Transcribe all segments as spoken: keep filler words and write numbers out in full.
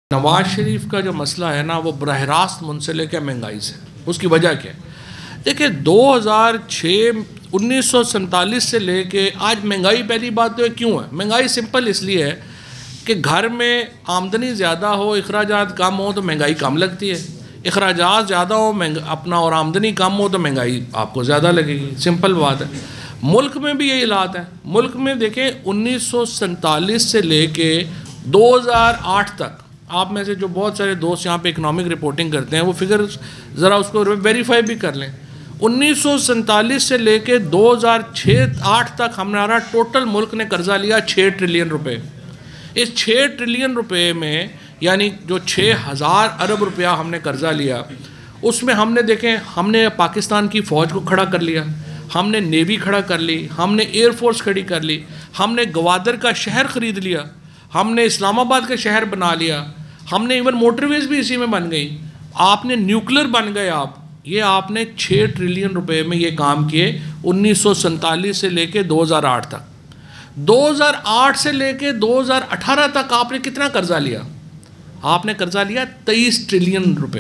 نواز شریف کا جو مسئلہ ہے نا وہ براہ راست منسلک ہے مہنگائی سے۔ اس کی وجہ کیا ہے؟ دیکھیں دو ہزار چھ انیس سو سینتالیس سے لے کے آج مہنگائی پہلی بات تو ہے کیوں ہے؟ مہنگائی سمپل اس لیے ہے کہ گھر میں آمدنی زیادہ ہو اخراجات کم ہو تو مہنگائی کم لگتی ہے، اخراجات زیادہ ہو اپنا اور آمدنی کم ہو تو مہنگائی آپ کو زیادہ لگے گی، سمپل بات ہے۔ ملک میں بھی یہی حالات ہیں۔ ملک میں دیکھیں انیس سو سینتالیس سے لے کے دو ہزار آٹھ تک، آپ میں سے جو بہت سارے دوست یہاں پہ اکنامک رپورٹنگ کرتے ہیں وہ فگر ذرا اس کو ویریفائی بھی کر لیں۔ انیس سو سینتالیس سے لے کے دو ہزار چھ آٹھ تک ہمارا ٹوٹل ملک نے قرضہ لیا چھ ٹریلین روپے۔ اس چھ ٹریلین روپے میں یعنی جو چھ ہزار ارب روپیہ ہم نے قرضہ لیا، اس میں ہم نے دیکھیں ہم نے پاکستان کی فوج کو کھڑا کر لیا، ہم نے نیوی کھڑا کر لی، ہم نے ایئر فورس کھڑی کر لی، ہم نے گوادر کا شہر خرید لیا، ہم نے اسلام آباد کا شہر بنا لیا، ہم نے ایون موٹر ویز بھی اسی میں بن گئی، آپ نے نیوکلر بن گئے آپ یہ آپ نے چھ ٹریلین روپے میں یہ کام کیے انیس سو سینتالیس سے لے کے دو ہزار آٹھ تک۔ دو ہزار آٹھ سے لے کے دو ہزار اٹھارہ تک آپ نے کتنا قرضہ لیا؟ آپ نے قرضہ لیا تیئیس ٹریلین روپے،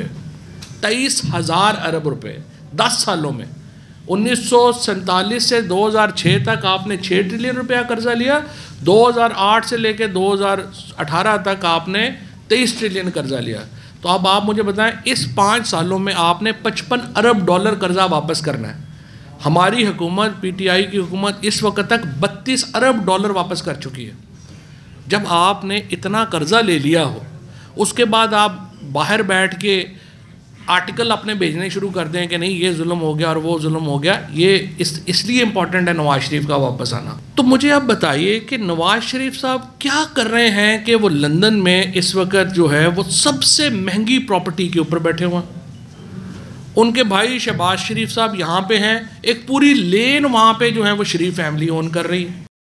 تیئیس ہزار ارب روپے دس سالوں میں۔ انیس سو سینتالیس سے دو ہزار چھ تک آپ نے چھ ٹریلین روپیہ قرضہ لیا، دو ہزار آٹھ سے لے کے دو ہزار اٹھارہ تک آپ نے تیئیس ٹریلین قرضہ لیا۔ تو اب آپ مجھے بتائیں اس پانچ سالوں میں آپ نے پچپن ارب ڈالر قرضہ واپس کرنا ہے۔ ہماری حکومت پی ٹی آئی کی حکومت اس وقت تک بتیس ارب ڈالر واپس کر چکی ہے۔ جب آپ نے اتنا قرضہ لے لیا ہو اس کے بعد آپ باہر بیٹھ کے آرٹیکل اپنے بھیجنے شروع کر دیں کہ نہیں یہ ظلم ہو گیا اور وہ ظلم ہو گیا، یہ اس اس لیے امپورٹنٹ ہے نواز شریف کا واپس آنا۔ تو مجھے آپ بتائیے کہ نواز شریف صاحب کیا کر رہے ہیں کہ وہ لندن میں اس وقت جو ہے وہ سب سے مہنگی پراپرٹی کے اوپر بیٹھے ہوئے ہیں۔ ان کے بھائی شہباز شریف صاحب یہاں پہ ہیں، ایک پوری لین وہاں پہ جو ہے وہ شریف فیملی اون کر رہی ہے۔